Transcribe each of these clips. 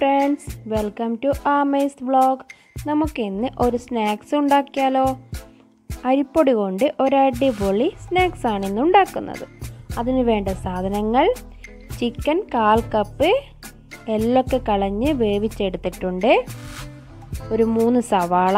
Friends, welcome to ആമേസ് vlog. നമുക്കിന്ന് ഒരു സ്നാക്സ് ഉണ്ടാക്കിയാലോ? അരിപ്പൊടി കൊണ്ട് ഒരു അടിപൊളി സ്നാക്സ് ആണ് ഇന്ന് ഉണ്ടാക്കുന്നത്. അതിന് വേണ്ട സാധനങ്ങൾ: ചിക്കൻ 1/4 കപ്പ് എല്ലൊക്കെ കളഞ്ഞ് വേവിച്ചെടുത്തിട്ടുണ്ട്, ഒരു 3 സവാള,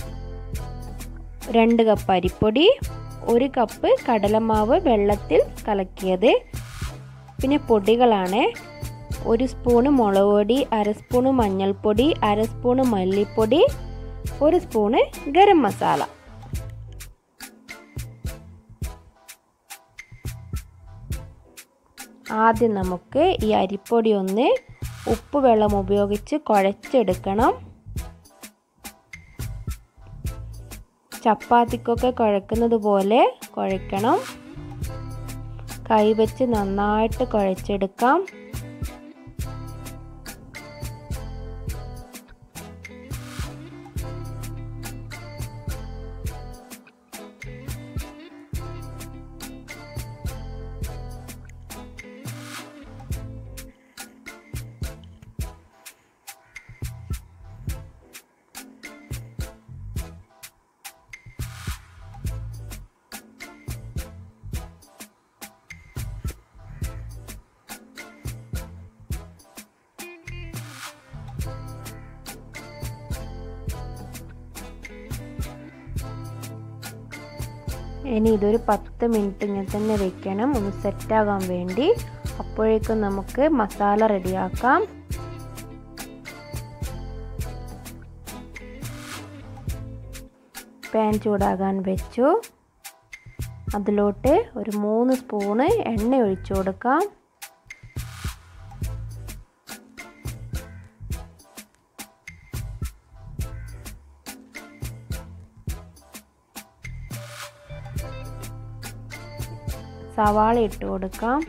2 കപ്പ് അരിപ്പൊടി, 1 കപ്പ് കടലമാവ് വെള്ളത്തിൽ കലക്കിയത്. പിന്നെ പൊടികളാണ്: 1 സ്പൂണ് മുളക് പൊടി, 1/2 സ്പൂണ് മഞ്ഞൾപ്പൊടി, 1/2 സ്പൂണ് മല്ലിപ്പൊടി, 1 സ്പൂണ് ഗരം മസാല. ആദ്യം നമുക്ക് ഈ അരിപ്പൊടി ഒന്ന് ഉപ്പ് വെള്ളം ഉപയോഗിച്ച് കുഴച്ചെടുക്കണം. ചപ്പാത്തിക്കൊക്കെ കുഴക്കുന്നത് പോലെ കുഴക്കണം. കൈവച്ച് നന്നായിട്ട് കുഴച്ചെടുക്കാം. ഇനി ഇതൊരു 10 മിനിറ്റ് ഇങ്ങനെ തന്നെ വെക്കണം, ഒന്ന് സെറ്റാകാൻ വേണ്ടി. അപ്പോഴേക്കും നമുക്ക് മസാല റെഡിയാക്കാം. പാൻ ചൂടാകാൻ വെച്ചു. അതിലോട്ട് ഒരു 3 സ്പൂണ് എണ്ണ ഒഴിച്ചു കൊടുക്കാം. സവാള ഇട്ട് കൊടുക്കാം.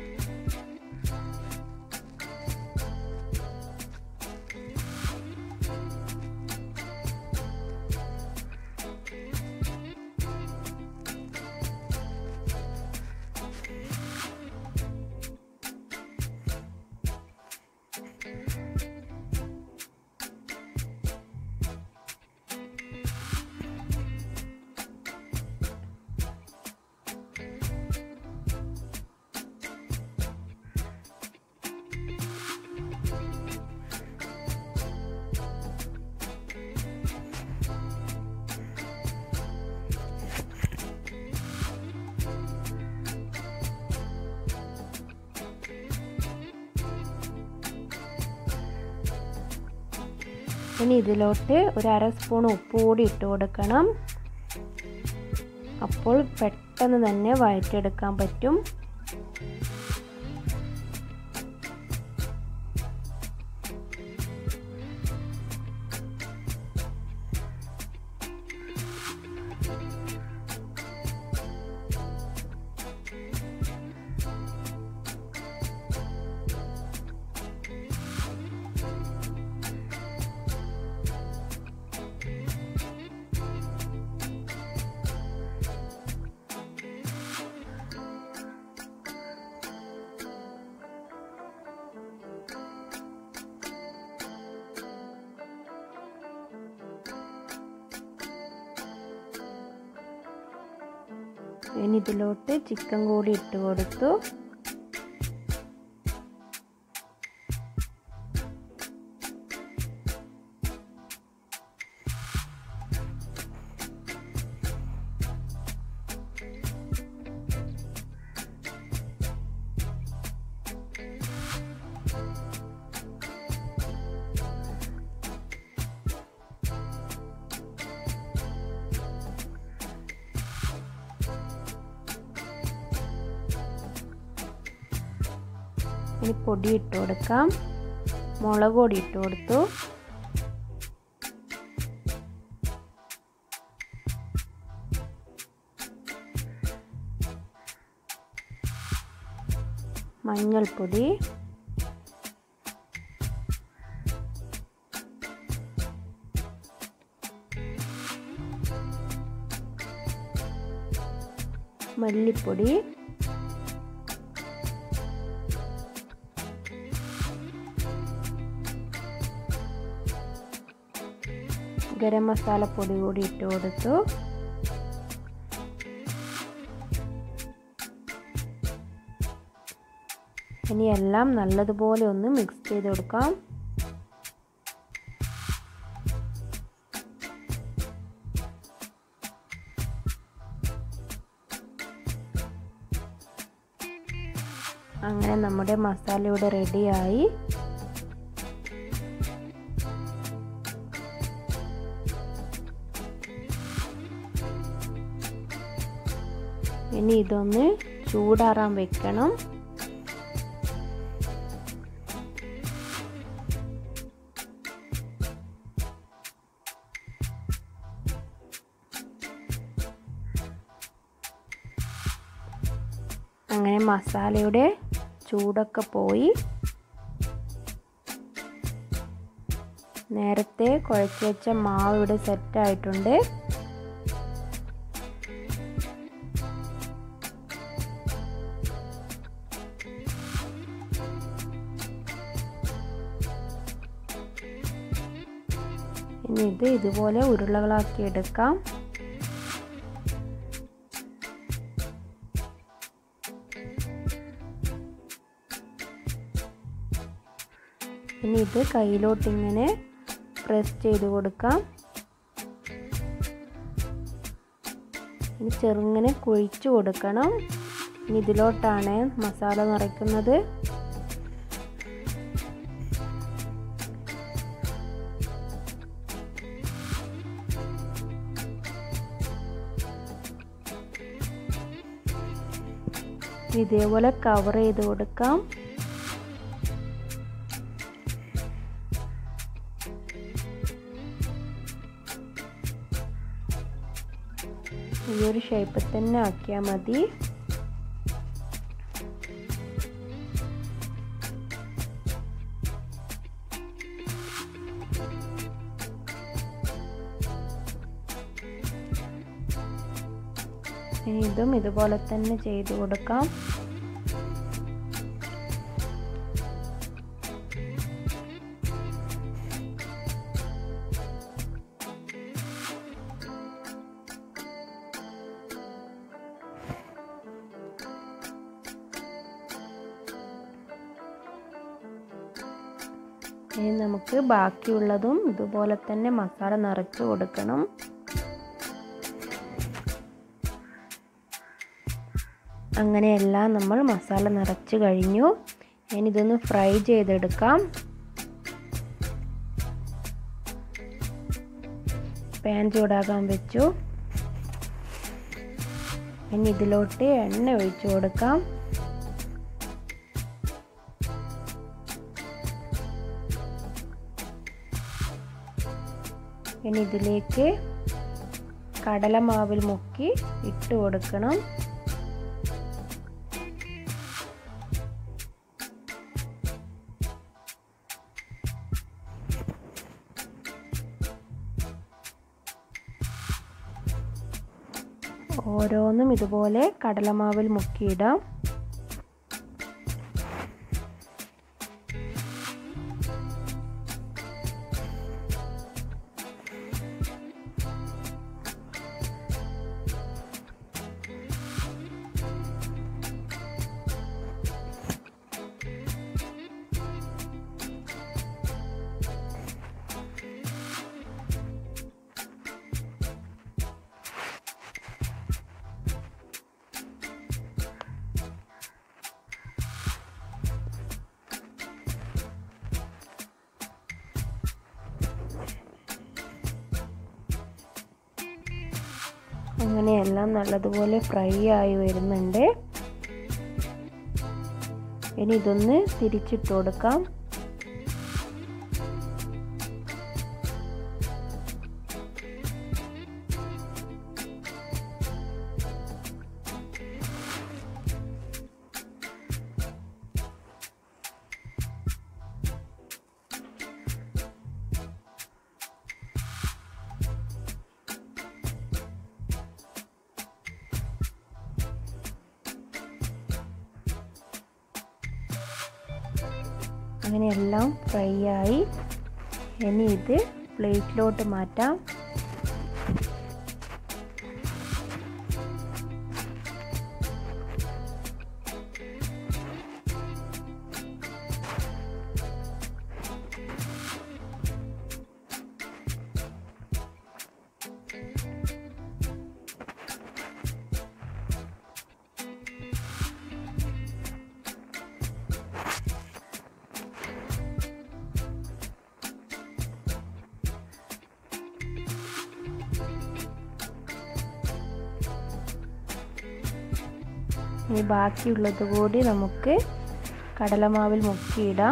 ഇനി ഇതിലോട്ട് ഒരു 1/2 സ്പൂൺ ഉപ്പ് കൂടി ഇട്ട് കൊടുക്കണം. അപ്പോൾ പെട്ടെന്ന് തന്നെ വഴറ്റിയെടുക്കാൻ പറ്റും. ഇനി ഇതിലോട്ട് ചിക്കൻ കൂടി ഇട്ട് കൊടുത്തു. ഇനി പൊടി ഇട്ട് കൊടുക്കാം. മുളക് പൊടി ഇട്ട് കൊടുത്തു. മഞ്ഞൾപ്പൊടി, മല്ലിപ്പൊടി, ഗരം മസാലപ്പൊടി കൂടി ഇട്ട് കൊടുത്തു. ഇനി എല്ലാം നല്ലതുപോലെ ഒന്ന് മിക്സ് ചെയ്ത് കൊടുക്കാം. അങ്ങനെ നമ്മുടെ മസാല ഇവിടെ റെഡിയായി. ഇനി ഇതൊന്ന് ചൂടാറാൻ വെക്കണം. അങ്ങനെ മസാലയുടെ ചൂടൊക്കെ പോയി. നേരത്തെ കുഴച്ച് വെച്ച മാവ് ഇവിടെ സെറ്റായിട്ടുണ്ട്. ഇനി ഇത് ഇതുപോലെ ഉരുളകളാക്കി എടുക്കാം. ഇനി ഇത് കയ്യിലോട്ട് ഇങ്ങനെ പ്രസ് ചെയ്ത് കൊടുക്കാം. ഇനി ചെറുങ്ങനെ കുഴിച്ചു കൊടുക്കണം. ഇനി ഇതിലോട്ടാണ് മസാല നിറയ്ക്കുന്നത്. ഇതേപോലെ കവർ ചെയ്ത് കൊടുക്കാം. ഈ ഒരു ഷേപ്പിൽ തന്നെ ആക്കിയാൽ മതി. ഇതും ഇതുപോലെ തന്നെ ചെയ്തു കൊടുക്കാം. ഇനി നമുക്ക് ബാക്കിയുള്ളതും ഇതുപോലെ തന്നെ മസാല നിറച്ച് കൊടുക്കണം. അങ്ങനെയെല്ലാം നമ്മൾ മസാല നിറച്ച് കഴിഞ്ഞു. ഇനി ഇതൊന്ന് ഫ്രൈ ചെയ്തെടുക്കാം. പാൻ ചൂടാക്കാൻ വെച്ചു. ഇനി ഇതിലോട്ട് എണ്ണ ഒഴിച്ചു കൊടുക്കാം. ഇനി ഇതിലേക്ക് കടലമാവിൽ മുക്കി ഇട്ട് കൊടുക്കണം. ഓരോന്നും ഇതുപോലെ കടലമാവിൽ മുക്കിയിടാം. അങ്ങനെയെല്ലാം നല്ലതുപോലെ ഫ്രൈ ആയി വരുന്നുണ്ട്. ഇനി ഇതൊന്ന് തിരിച്ചിട്ട് കൊടുക്കാം. അങ്ങനെ എല്ലാം ഫ്രൈ ആയി. ഇനി ഇത് പ്ലേറ്റിലോട്ട് മാറ്റാം. ഇനി ബാക്കിയുള്ളത് കൂടി നമുക്ക് കടലമാവിൽ മുക്കിയിടാം.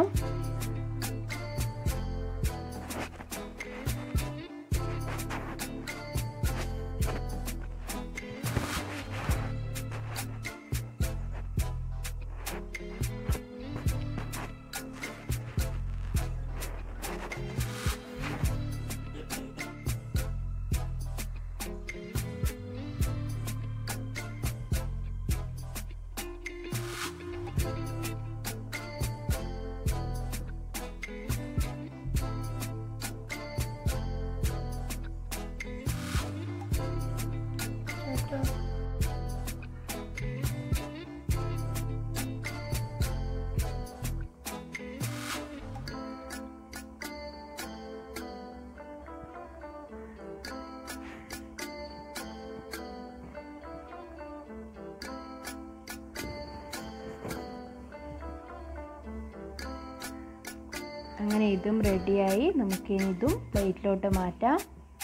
അങ്ങനെ ഇതും റെഡിയായി. നമുക്കിനി ഇതും പ്ലേറ്റിലോട്ട് മാറ്റാം.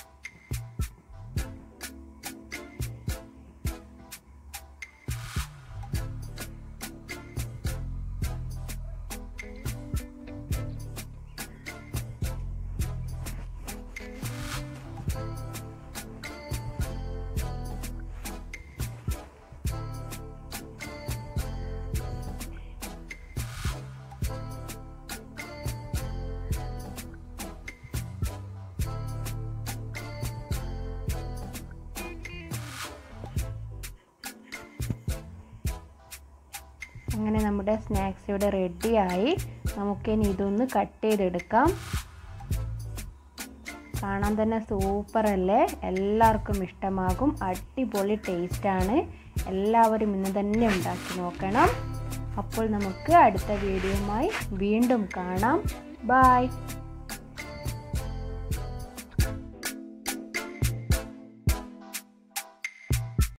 അങ്ങനെ നമ്മുടെ സ്നാക്സ് ഇവിടെ റെഡിയായി. നമുക്കിനി ഇതൊന്ന് കട്ട് ചെയ്തെടുക്കാം. കാണാൻ തന്നെ സൂപ്പർ അല്ലേ? എല്ലാവർക്കും ഇഷ്ടമാകും. അടിപൊളി ടേസ്റ്റാണ്. എല്ലാവരും ഇന്ന് തന്നെ ഉണ്ടാക്കി നോക്കണം. അപ്പോൾ നമുക്ക് അടുത്ത വീഡിയോയുമായി വീണ്ടും കാണാം. ബൈ.